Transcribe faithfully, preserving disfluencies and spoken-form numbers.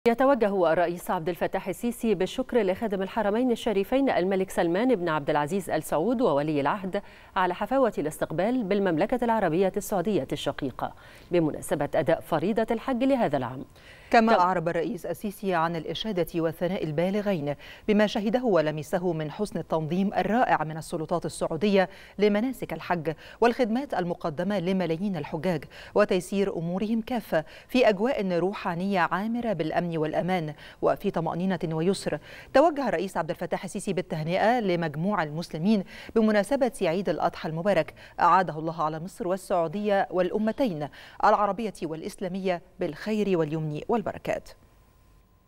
يتوجه الرئيس عبد الفتاح السيسي بالشكر لخادم الحرمين الشريفين الملك سلمان بن عبد العزيز آل سعود وولي العهد على حفاوة الاستقبال بالمملكة العربية السعودية الشقيقة بمناسبة أداء فريضة الحج لهذا العام. كما أعرب الرئيس السيسي عن الإشادة والثناء البالغين بما شهده ولمسه من حسن التنظيم الرائع من السلطات السعودية لمناسك الحج والخدمات المقدمة لملايين الحجاج وتيسير أمورهم كافة في أجواء روحانية عامرة بالأمن والأمان وفي طمأنينة ويسر. توجه الرئيس عبد الفتاح السيسي بالتهنئة لمجموع المسلمين بمناسبة عيد الأضحى المبارك، أعاده الله على مصر والسعودية والأمتين العربية والإسلامية بالخير واليمن والبركات.